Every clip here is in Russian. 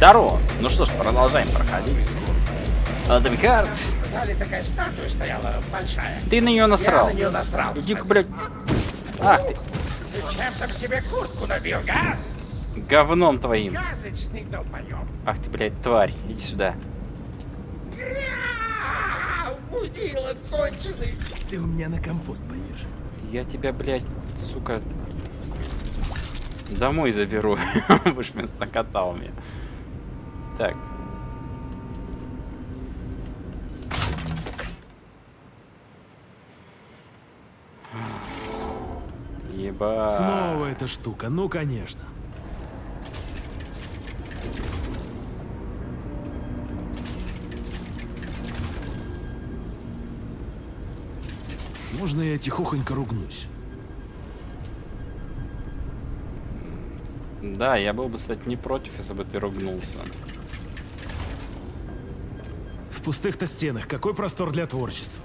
Здорово. Ну что ж, продолжаем проходить. Адамикард. В зале такая статуя стояла большая. Ты на нее насрал. Я на нее насрал. Иди-ка, блядь. Ах ты. Ты чем там себе куртку набил, га? Говном твоим. Сказочный долбоёб. Ах ты, блядь, тварь. Иди сюда. Мудила конченый. Ты у меня на компост пойдешь. Я тебя, блядь, сука, домой заберу. Будешь вместо кота у меня. Так. Ебать. Снова эта штука, ну конечно. Можно я тихохонько ругнусь? Да, я был бы, кстати, не против, если бы ты ругнулся. В пустых-то стенах какой простор для творчества?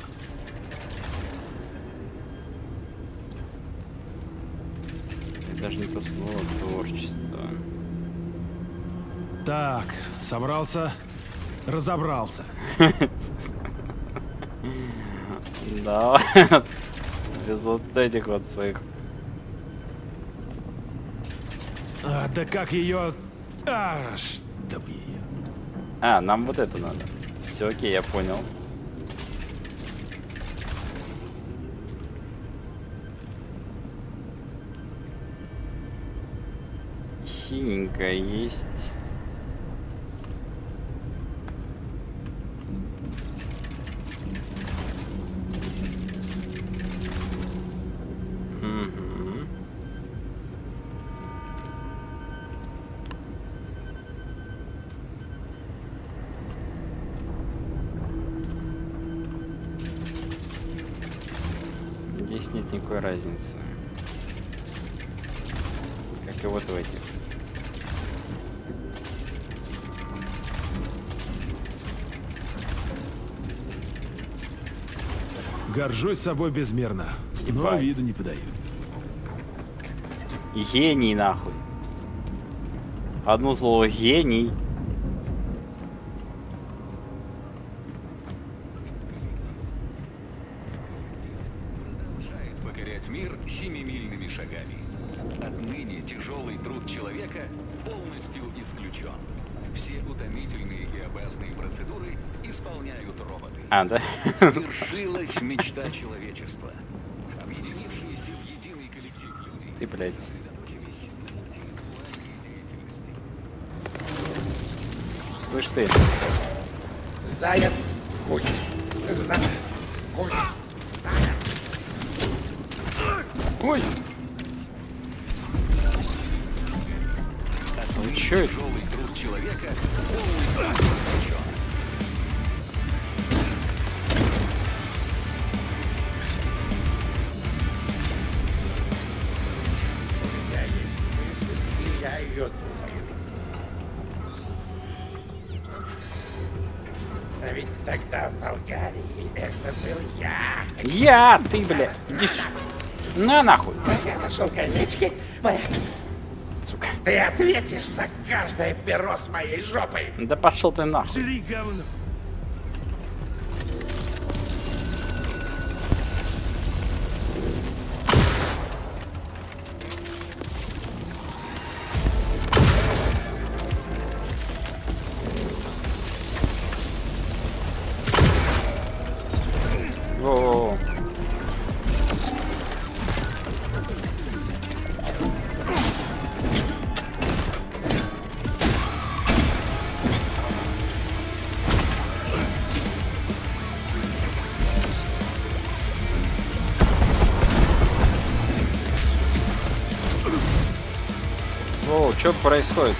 Это даже не то слово, творчество. Так, собрался, разобрался. Да, без вот этих вот своих. Да как ее... чтоб ее... А, нам вот это надо. Все, окей, я понял. Синенькая есть. Угу. Здесь нет никакой разницы. Как и вот в этих. Горжусь собой безмерно, но Ебать. виду не подаю. Гений, нахуй. Одно слово гений. Продолжает покорять мир семимильными шагами. Отныне тяжелый труд человека полностью исключен. Все утомительные и опасные процедуры исполняют роботы. А, да? Свершилась мечта человечества. Объединившиеся в единый коллектив люди Ты, блядь. сосредоточились на интеллектуальной деятельности. Слышь ты. Заяц, гусь. Гусь. Заяц. Ой! Ну чё это? Тяжелый труд человека полностью исключен. У меня есть мысль, и я ее думаю. А ведь тогда в Болгарии это был я. Я! Ты, бля! Иди на нахуй! Я нашел колечки. Моя... Сука. Ты ответишь за каждое перо с моей жопой. Да пошел ты нахуй. Жри говно. Во-во-во. О, что происходит?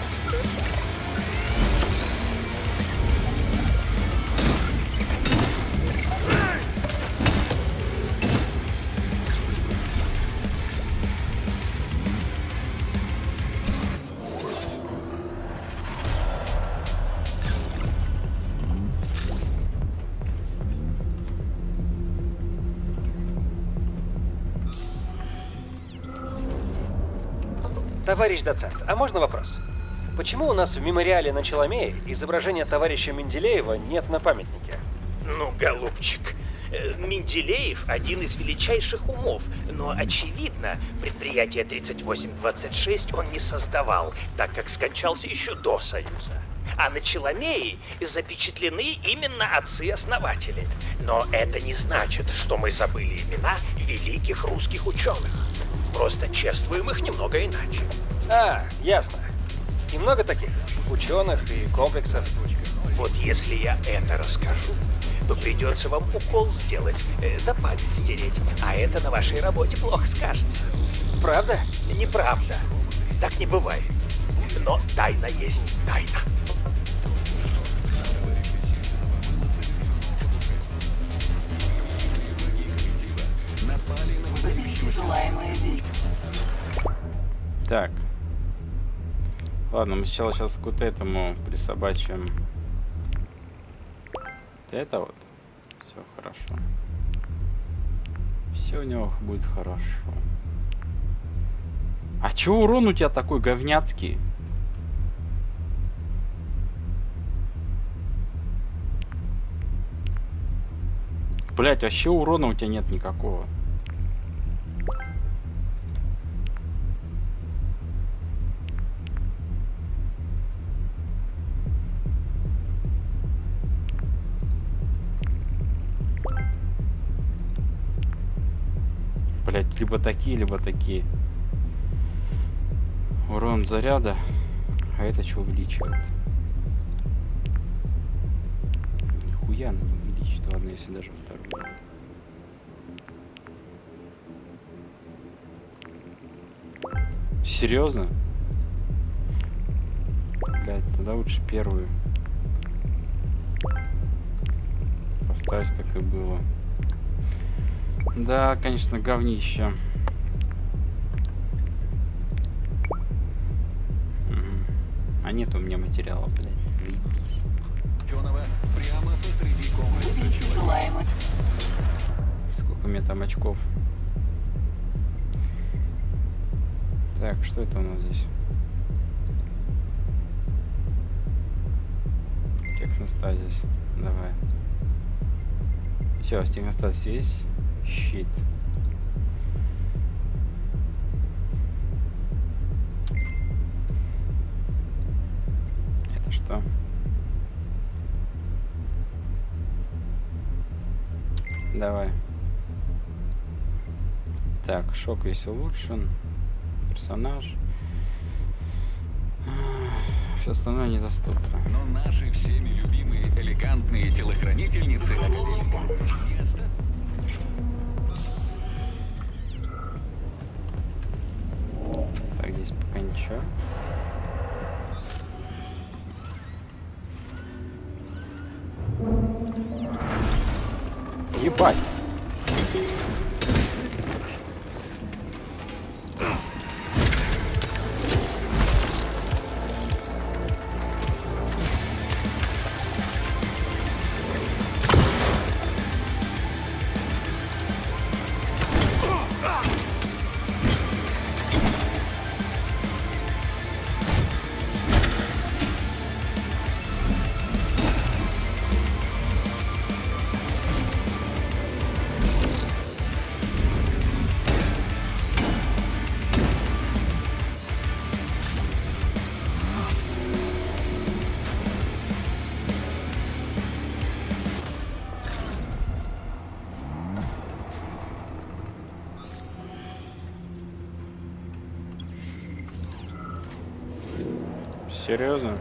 Товарищ доцент, а можно вопрос? Почему у нас в мемориале на Челомее изображения товарища Менделеева нет на памятнике? Ну, голубчик, Менделеев один из величайших умов, но, очевидно, предприятие 3826 он не создавал, так как скончался еще до Союза. А на Челомее запечатлены именно отцы-основатели. Но это не значит, что мы забыли имена великих русских ученых. Просто чествуем их немного иначе. А, ясно. И много таких ученых и комплексов. Вот если я это расскажу, то придется вам укол сделать, да память стереть. А это на вашей работе плохо скажется. Правда? Неправда. Так не бывает. Но тайна есть тайна. Так. Ладно, мы сначала сейчас к вот этому присобачим. Это вот. Все хорошо. Все у него будет хорошо. А чё урон у тебя такой говняцкий? Блять, вообще урона у тебя нет никакого. Блять, либо такие, либо такие. Урон заряда, а это что увеличивает? Нихуя она не увеличит, ладно, если даже вторую. Серьезно? Блять, тогда лучше первую поставить, как и было. Да, конечно, говнище. А нет у меня материала, блядь. Заебись. Ученого прямо посреди комплекса. Сколько у меня там очков? Так, что это у нас здесь? Техностазис. Давай. Все, техностазис есть. Щит. Это что? Давай. Так, шок весь улучшен. Персонаж. Все остальное недоступно. Но наши всеми любимые элегантные телохранительницы место. Так, здесь пока ничего. Ебать! Серьезно?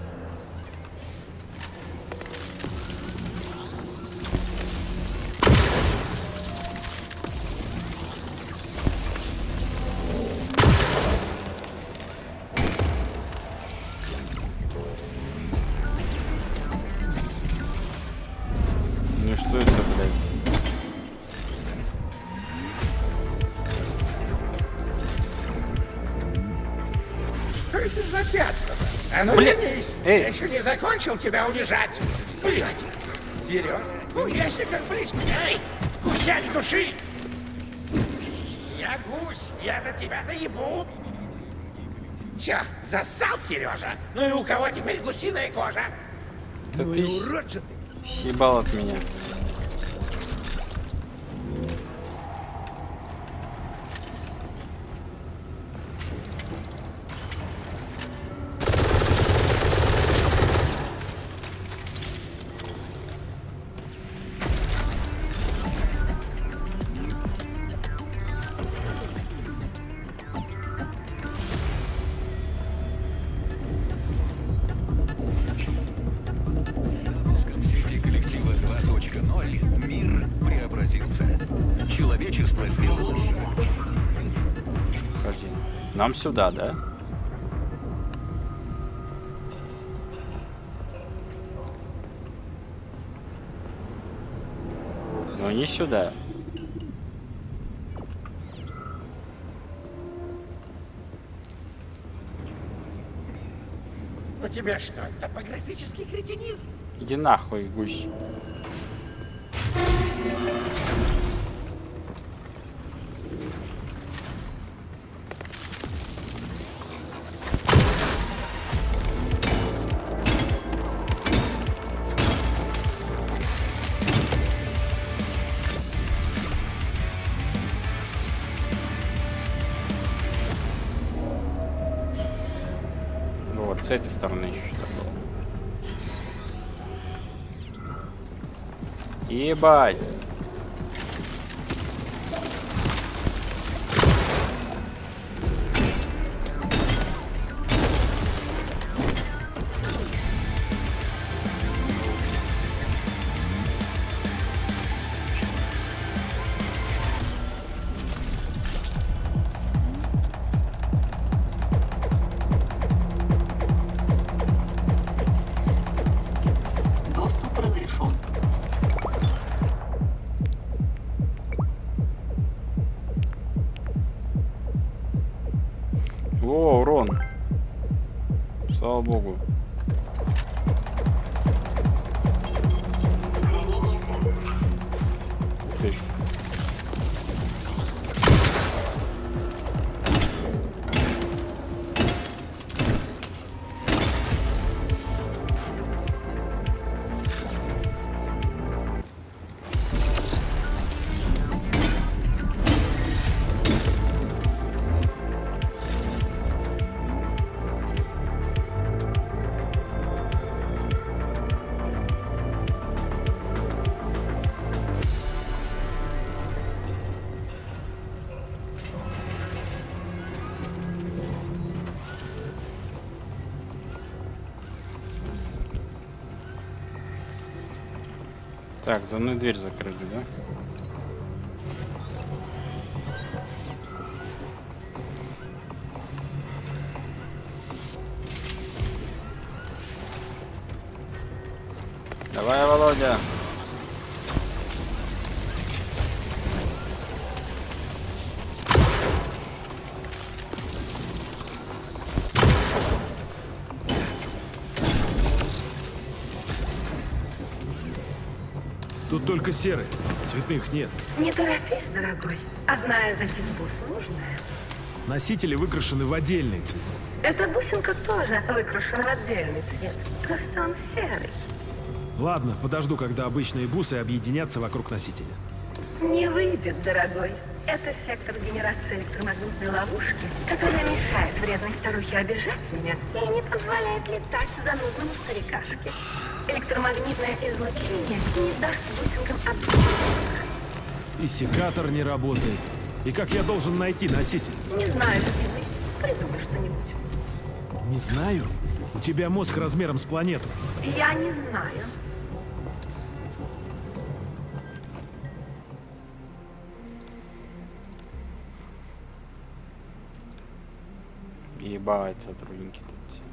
Ну что это, блядь? Что это за пятна? А ну Блин, вернись! эй. Я еще не закончил тебя унижать! Блядь! Зерен? Ну если как близко! Эй! Гуся не души! Я гусь! Я на тебя-то ебу! Чё, зассал, Сережа? Ну и у кого теперь гусиная кожа? Да Ну ты и урод же ты. съебал от меня. С запуском сети коллектива 2.0 мир преобразился. Человечество сделало шаг. Подожди. Нам сюда, да? Но не сюда. У тебя что, топографический кретинизм? Иди нахуй, гусь. Вот с этой стороны еще что-то было. Ебать. Доступ разрешен. О, урон. Слава богу. Ты. Так, за мной дверь закрыли, да? Давай, Володя. Тут только серые, цветных нет. Не торопись, дорогой. Одна из этих бус нужная. Носители выкрашены в отдельный цвет. Эта бусинка тоже выкрашена в отдельный цвет. Просто он серый. Ладно, подожду, когда обычные бусы объединятся вокруг носителя. Не выйдет, дорогой. Это сектор генерации электромагнитной ловушки, которая мешает вредной старухе обижать меня и не позволяет летать занудному старикашке. Электромагнитное излучение не даст бусинкам отбиться. И секатор не работает. И как я должен найти носитель? Не знаю, любимый. Придумай что-нибудь. Не знаю. У тебя мозг размером с планету. Я не знаю. Ебать, сотрудники тут все.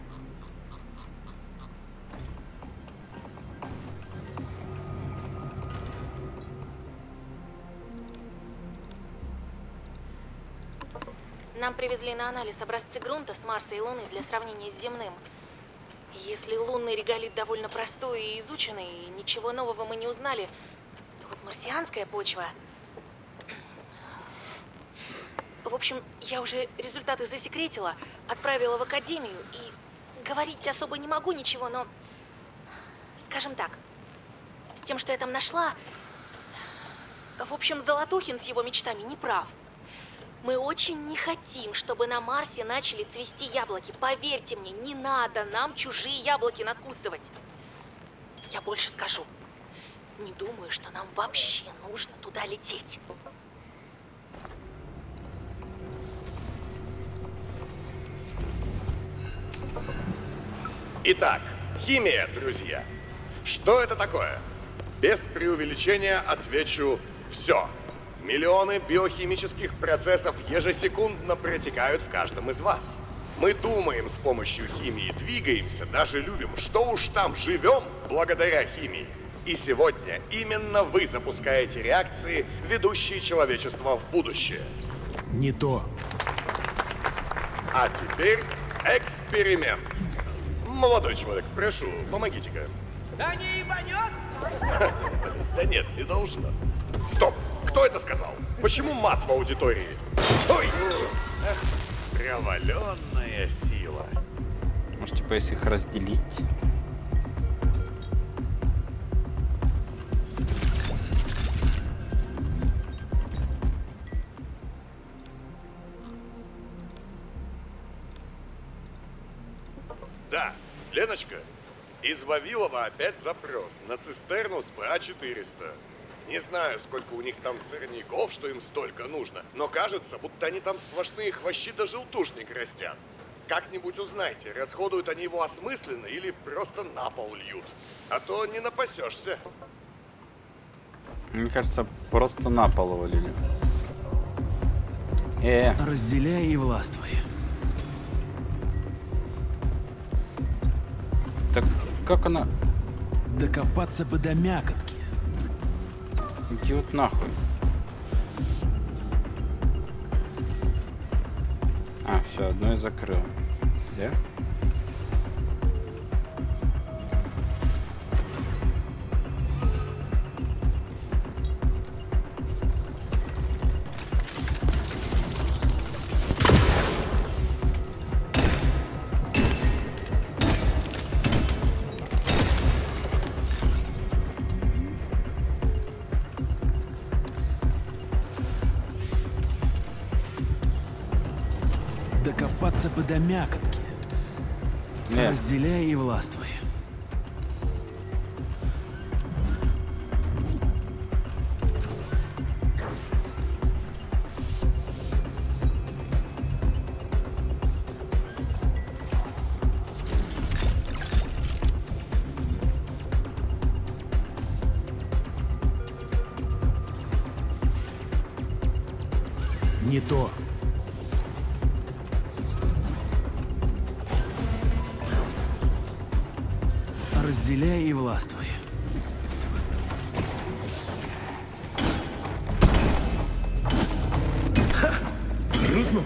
Нам привезли на анализ образцы грунта с Марса и Луны для сравнения с земным. Если лунный реголит довольно простой и изученный, и ничего нового мы не узнали, то вот марсианская почва... В общем, я уже результаты засекретила, отправила в академию и говорить особо не могу ничего, но... Скажем так, с тем, что я там нашла... В общем, Золотухин с его мечтами не прав. Мы очень не хотим, чтобы на Марсе начали цвести яблоки. Поверьте мне, не надо нам чужие яблоки надкусывать. Я больше скажу. Не думаю, что нам вообще нужно туда лететь. Итак, химия, друзья. Что это такое? Без преувеличения отвечу все. Миллионы биохимических процессов ежесекундно протекают в каждом из вас. Мы думаем с помощью химии, двигаемся, даже любим, что уж там, живем благодаря химии. И сегодня именно вы запускаете реакции, ведущие человечество в будущее. Не то. А теперь эксперимент. Молодой человек, прошу, помогите-ка. Да не ебанет? Да нет, не должно. Стоп! Кто это сказал? Почему мат в аудитории? Ой! Проваленная сила. Может, типа, если их разделить? Да, Леночка, из Вавилова опять запрос на цистерну с ПА-400. Не знаю, сколько у них там сорняков, что им столько нужно, но кажется, будто они там сплошные хвощи да желтушник растят. Как-нибудь узнайте, расходуют они его осмысленно или просто на пол льют. А то не напасешься. Мне кажется, просто на пол валили. Разделяй и властвуй. Так как она... Докопаться бы до мякотки. Иди вот нахуй. А, все, одно я закрыл. Да? Докопаться бы до мякотки. Нет. Разделяй и властвуй. Не то. Разделяй и властвуй. Грустно.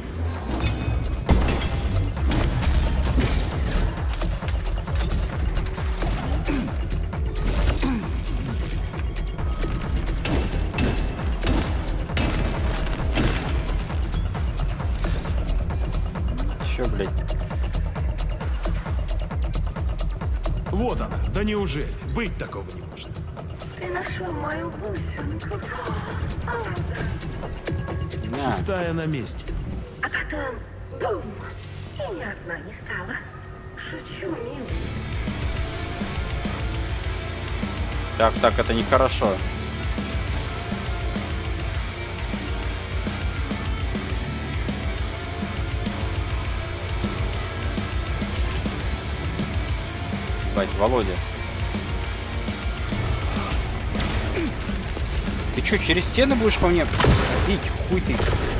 Чё, блядь? Вот она. Да неужели? Быть такого не может. Ты нашел мою бусинку. На. Шестая на месте. А потом бум! И ни одна не стала. Шучу, милый. Так, это нехорошо. Бать, Володя. Ты чё, через стены будешь по мне бить? Хуй ты.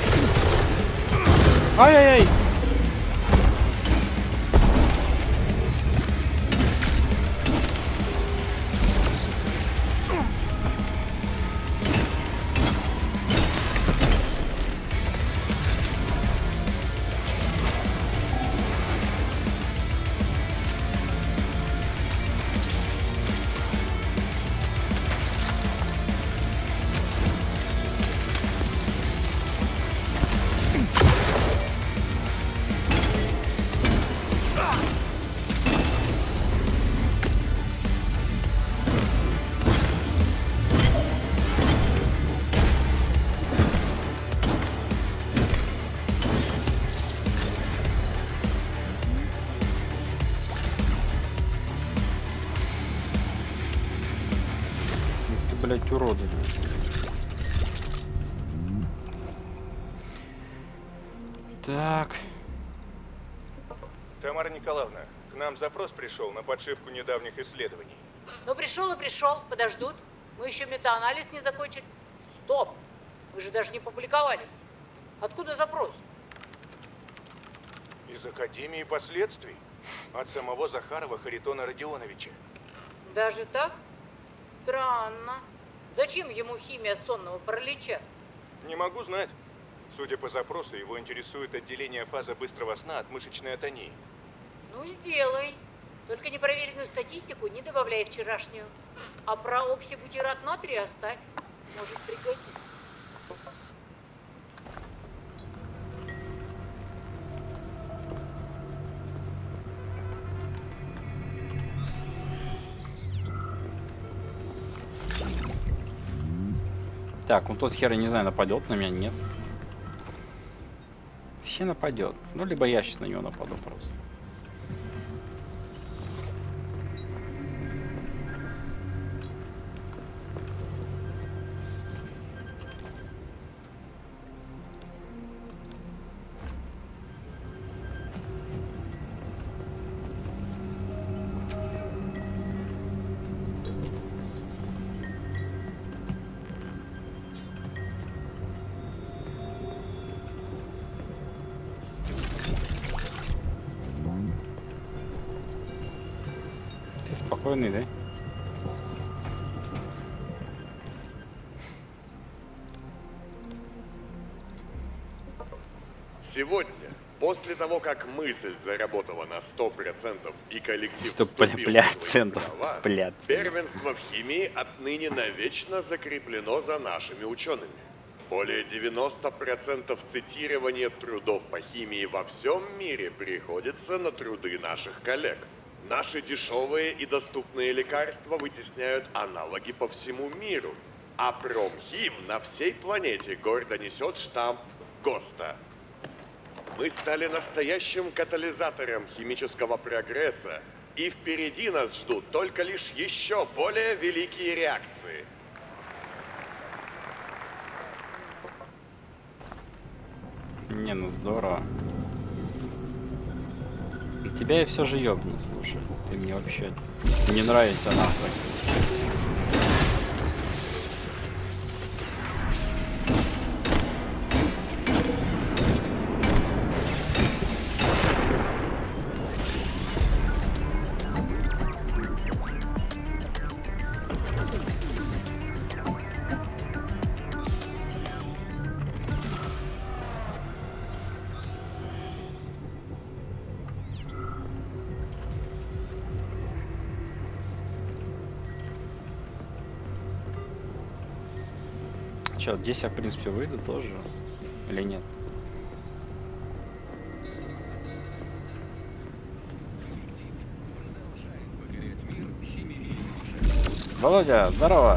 Ай-яй-яй! блядь, уроды. Так. Тамара Николаевна, к нам запрос пришел на подшивку недавних исследований. Ну, пришел и пришел, подождут. Мы еще метаанализ не закончили. Стоп! Мы же даже не публиковались. Откуда запрос? Из Академии последствий. От самого Захарова Харитона Родионовича. Даже так? Странно. Зачем ему химия сонного паралича? Не могу знать. Судя по запросу, его интересует отделение фазы быстрого сна от мышечной атонии. Ну, сделай. Только непроверенную статистику не добавляй вчерашнюю. А про оксибутират натрия оставь. Может пригодиться. Так, ну тот хер, я не знаю, нападет на меня, нет. Все нападет. Ну, либо я сейчас на него нападу просто. Спокойный, да? Сегодня, после того, как мысль заработала на 100% и коллектив Что, вступил бля, в свои центов, права, блядь. первенство в химии отныне навечно закреплено за нашими учеными. Более 90% цитирования трудов по химии во всем мире приходится на труды наших коллег. Наши дешевые и доступные лекарства вытесняют аналоги по всему миру, а Промхим на всей планете гордо несет штамп ГОСТа. Мы стали настоящим катализатором химического прогресса, и впереди нас ждут только лишь еще более великие реакции. Не, ну здорово. Тебя я все же ёбну, слушай. Ты мне вообще не нравишься нахуй. Че, здесь я, в принципе, выйду тоже? Или нет? Володя, здорово!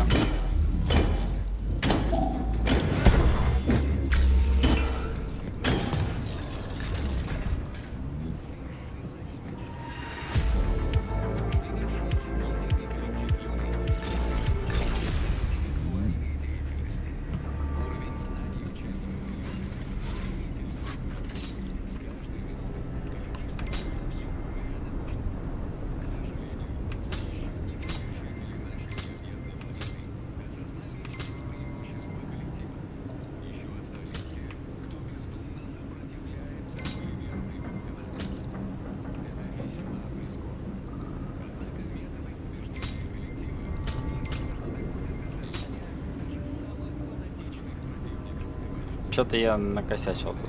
Что-то я накосячил тут.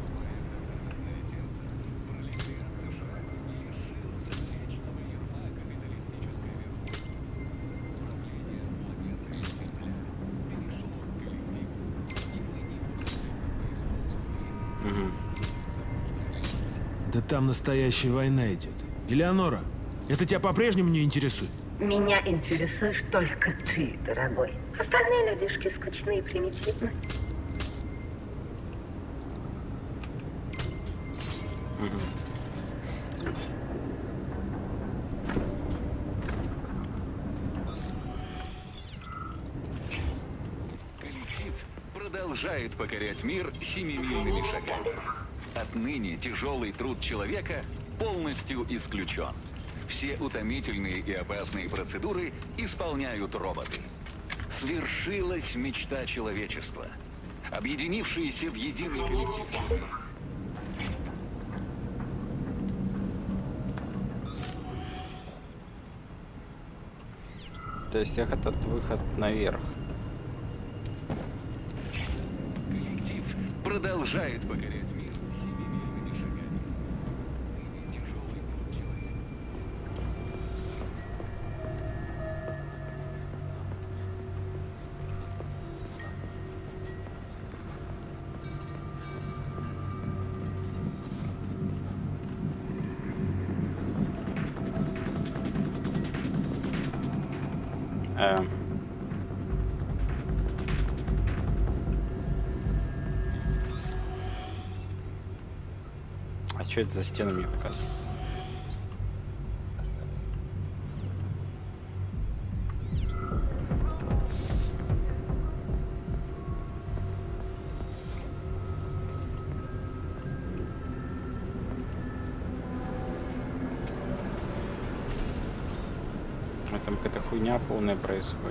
Да там настоящая война идет. Элеонора, это тебя по-прежнему не интересует? Меня интересуешь только ты, дорогой. Остальные людишки скучны и примитивны. продолжает покорять мир семимильными шагами. Отныне тяжелый труд человека полностью исключен. Все утомительные и опасные процедуры исполняют роботы. Свершилась мечта человечества. Объединившиеся в единый коллектив. То есть их этот выход наверх. Коллектив продолжает покорять мир семимильными шагами. Тяжелый труд человека. А что это за стены мне показывают? Там какая-то хуйня полная происходит.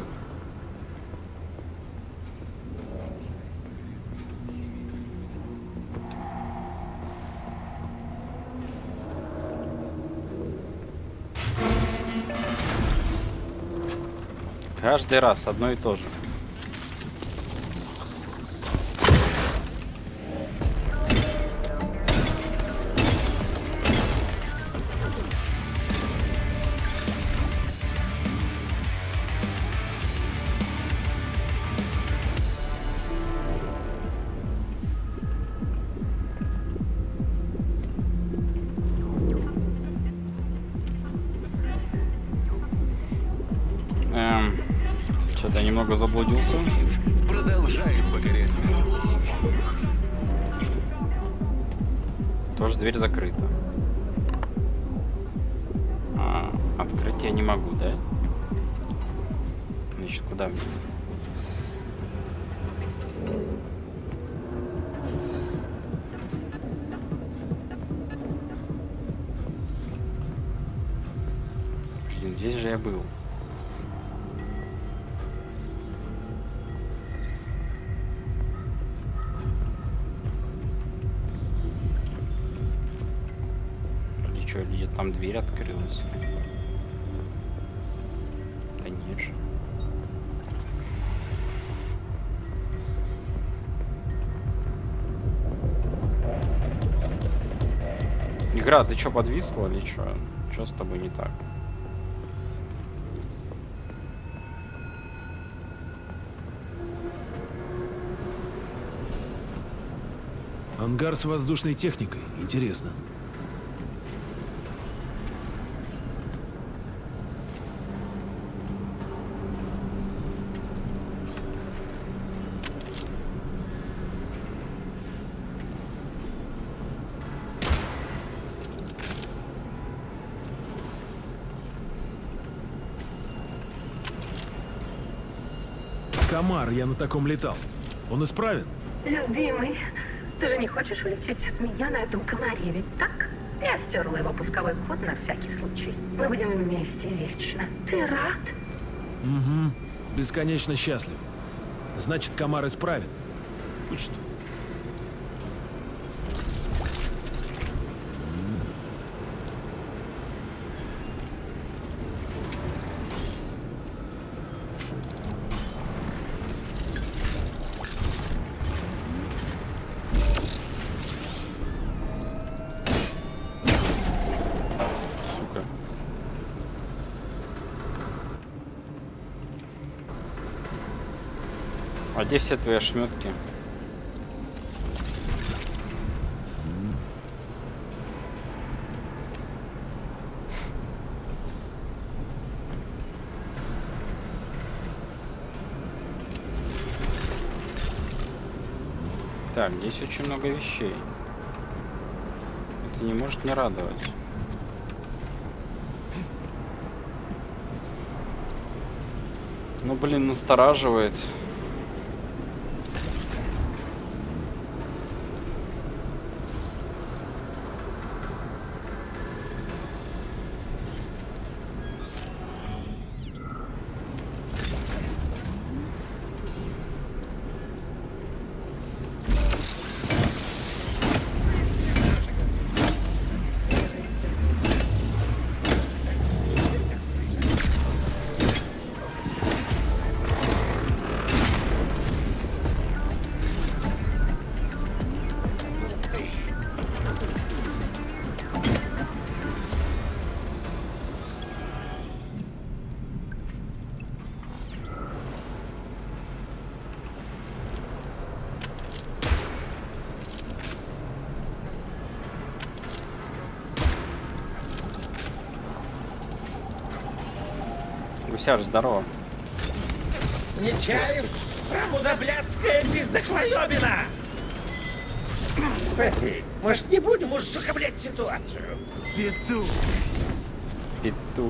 Каждый раз одно и то же. Что-то я немного заблудился. Продолжает покорять мир. Тоже дверь закрыта. Открыть я не могу, да? Значит, куда мне? Блин, здесь же я был. Или там дверь открылась? Да нет же. Игра, ты чё, подвисла или чё? Чё с тобой не так? Ангар с воздушной техникой. Интересно. Комар, я на таком летал. Он исправен? Любимый, ты же не хочешь улететь от меня на этом комаре, ведь так? Я стерла его пусковой код на всякий случай. Мы будем вместе вечно. Ты рад? Угу. Бесконечно счастлив. Значит, комар исправен. Будь что. А где все твои ошметки? Так, здесь очень много вещей. Это не может не радовать. Ну, блин, настораживает. Гусяр, здорово. Нечаев, промудоблядская пиздоклоёбина! Петри, может, не будем уж сухоблять ситуацию? Петух. Петух.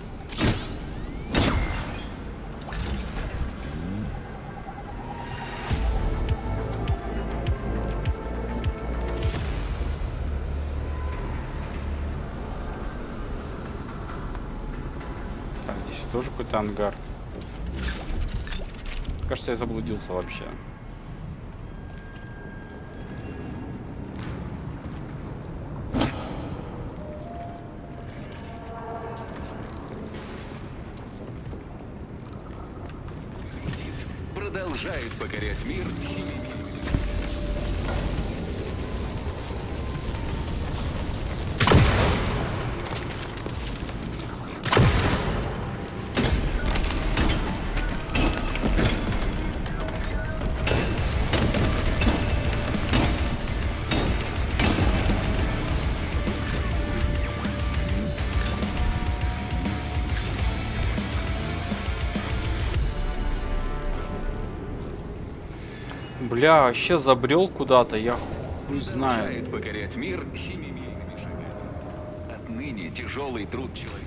Так, здесь тоже какой-то ангар. Кажется, я заблудился вообще. Продолжает покорять мир химиями. Бля, вообще забрел куда-то, я хуй знаю. Продолжает покорять мир семимильными шагами. Отныне тяжелый труд человека.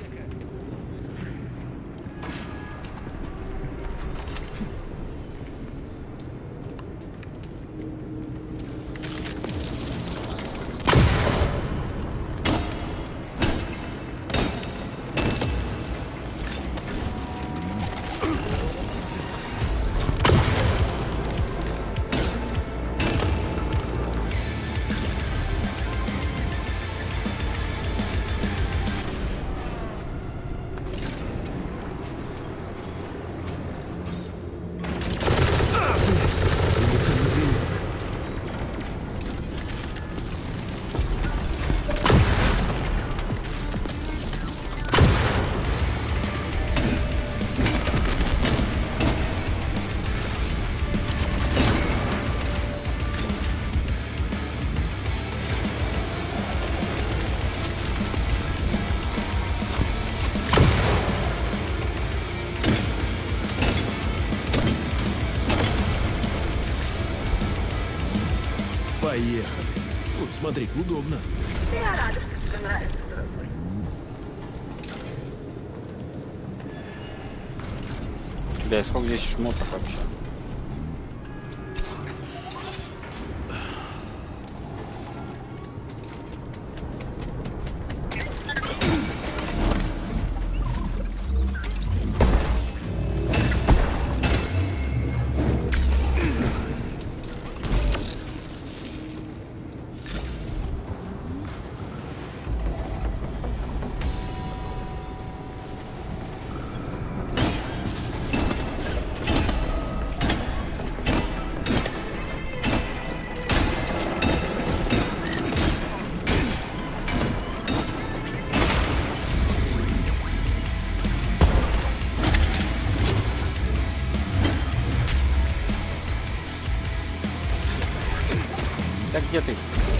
Поехали. Вот, смотри, удобно. Я рада, что тебе нравится, дорогой. Бля, сколько здесь шмоток вообще? Так где ты?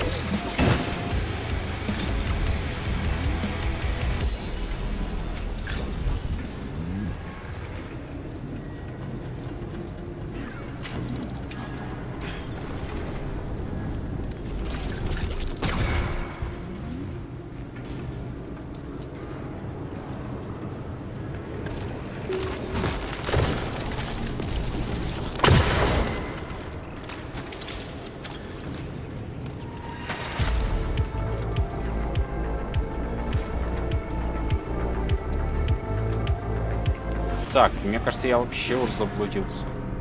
Так, мне кажется, я вообще уж заблудился.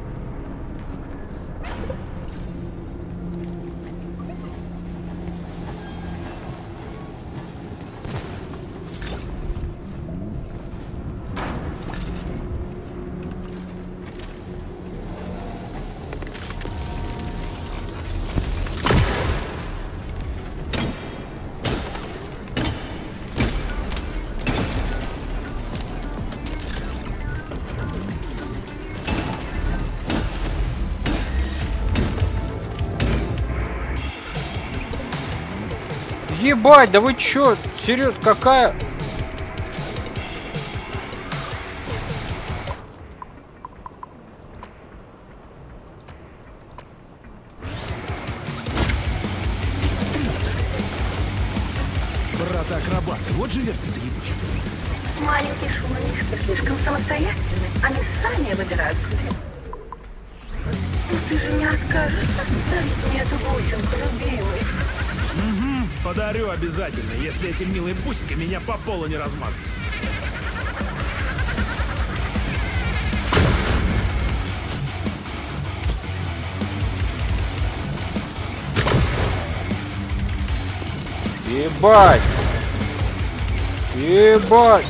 Ебать, да вы чё? Серьезно, какая? Брата-акробата, вот же вертится ебучий. Маленькие шуманишки слишком самостоятельны. Они сами выбирают путь. Ну ты же не откажешься оставить мне эту бусинку, любимый. Угу, подарю обязательно, если эти милые бусинки меня по полу не размажут. Ебать! Ебать!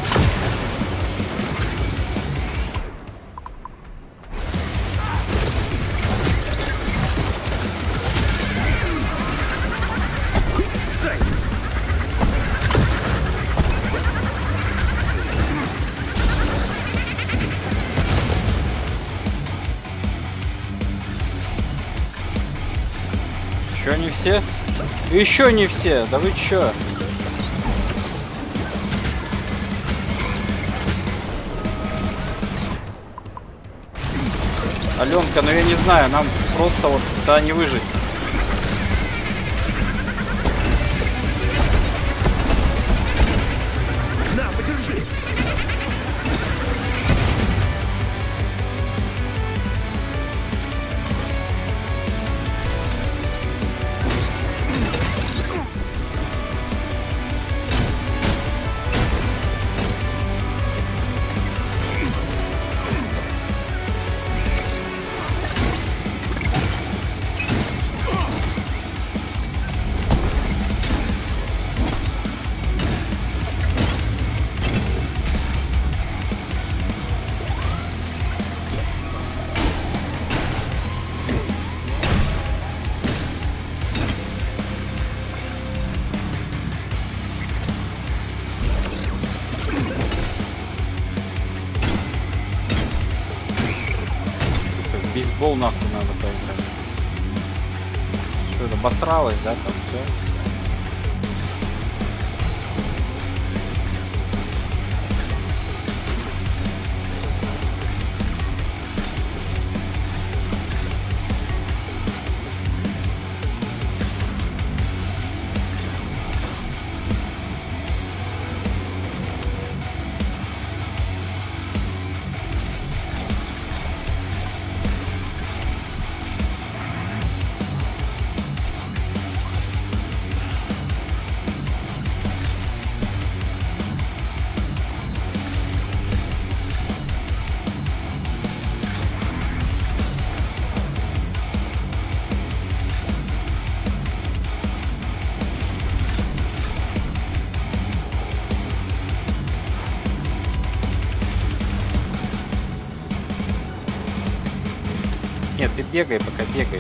Еще не все? Еще не все, да вы чё? Аленка, ну я не знаю, нам просто вот да не выжить. На, подержи. Бейсбол нахуй надо поиграть. Что это, обосралось, да, там все? Нет, ты бегай, пока бегай.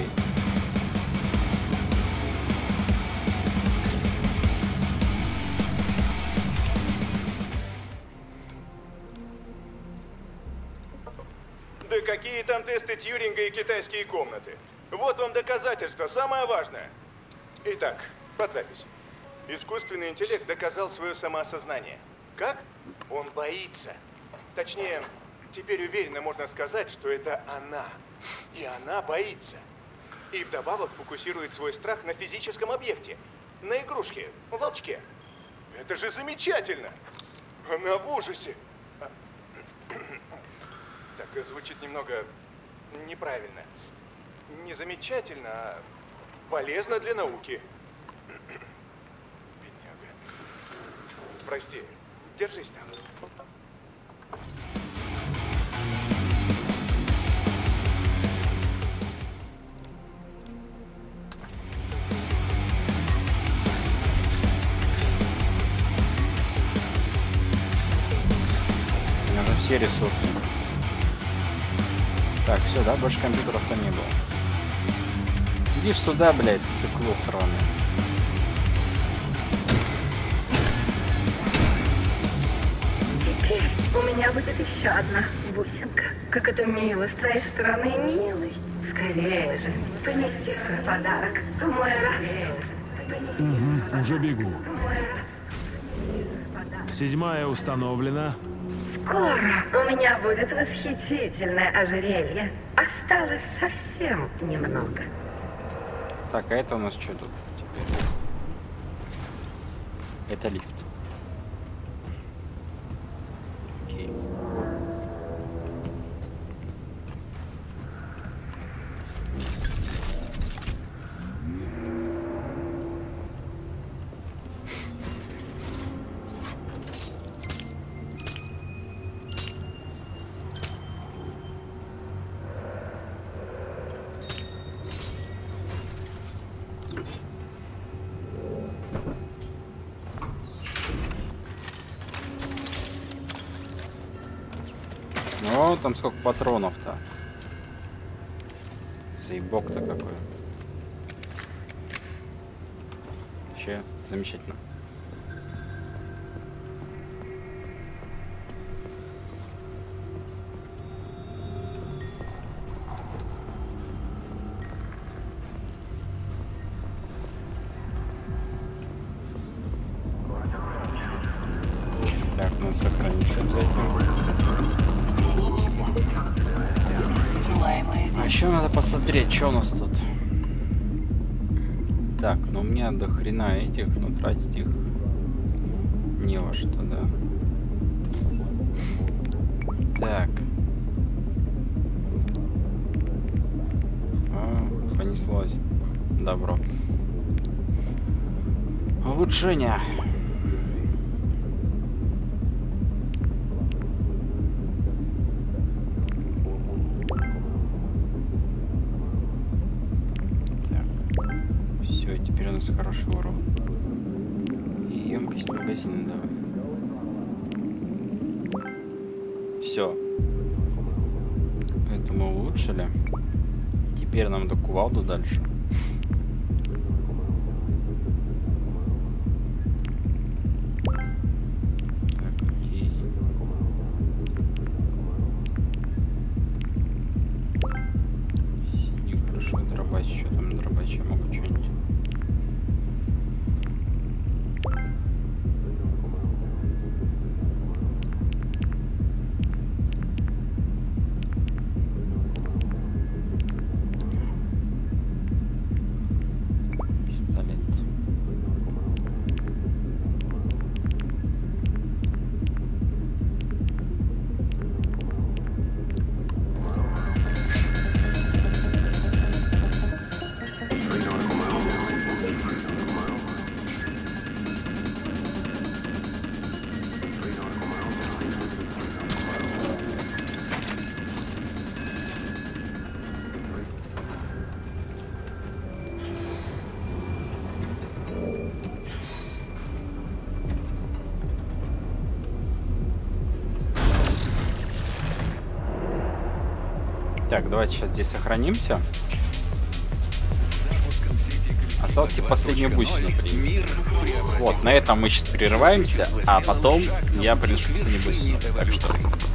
Да какие там тесты Тьюринга и китайские комнаты? Вот вам доказательство, самое важное. Итак, под запись. Искусственный интеллект доказал свое самоосознание. Как? Он боится. Точнее, теперь уверенно можно сказать, что это она. И она боится. И вдобавок фокусирует свой страх на физическом объекте. На игрушке, волчке. Это же замечательно! Она в ужасе. Так, звучит немного неправильно. Не замечательно, а полезно для науки. Бедняга. Прости, держись там. Надо все ресурсы. Так, все, да, больше компьютеров-то не было. Иди сюда, блядь, цикло сраное. Теперь у меня будет еще одна бусинка. Как это мило с твоей стороны, милый. Скорее же, понести свой подарок в мой рабство. Угу, уже бегу. 7-я установлена. Скоро у меня будет восхитительное ожерелье. Осталось совсем немного. Так, а это у нас что тут? Это лифт. Окей. О, там сколько патронов-то. Сейбок-то какой. Вообще замечательно. Так, надо сохраниться обязательно. А еще надо посмотреть, что у нас тут. Так, ну у меня до хрена этих, но тратить их не во что, да. Так. Понеслось. Добро. Улучшение. Хороший урон. И емкость магазина давай. Все. Это мы улучшили. Теперь нам до кувалду дальше. Так, окей. Синий, хорошо, дробач, что там дробач, я могу что-нибудь. Так, давайте сейчас здесь сохранимся. Остался последний бусину принести. Вот, на этом мы сейчас прерываемся, а потом я приношу последний бусину. Так что